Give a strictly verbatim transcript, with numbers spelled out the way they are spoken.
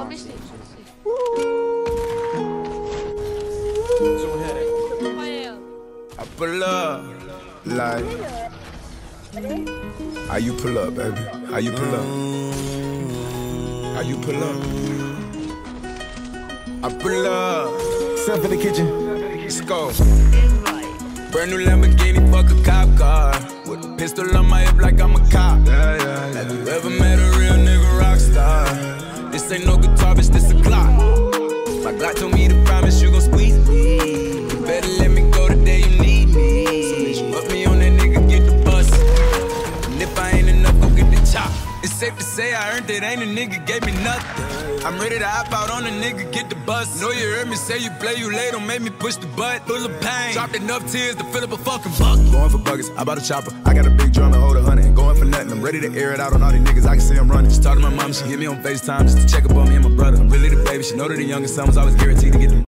Pomyśleć wszyscy. I pull up, like, how you pull up, baby? How you pull up? How you pull up? I pull up. Step in the kitchen. Let's go. Brand new Lamborghini, fuck a cop car. With a pistol on my hip like I'm a cop. Yeah, yeah, yeah. Have you ever met a real nigga rock star? This ain't no guitar, bitch, this a Glock. My Glock told me to promise you gon' squeeze me. You better let me go the day you need me. So bitch, put me on that nigga, get the bus. And if I ain't enough, go get the chop. It's safe to say I earned it, ain't a nigga gave me nothing. I'm ready to hop out on a nigga, get the bus. Know you heard me say you play, you late, don't make me push the butt. Full of pain, dropped enough tears to fill up a fucking bucket. Going for buckets, I bought a chopper. I got a big drum and hold a hundred. Ain't going for nothing, I'm ready to air it out on all these niggas, I can see I'm running. She talked to my mom, she hit me on FaceTime just to check up on me and my brother. I'm really the baby, she know that the youngest son was always guaranteed to get the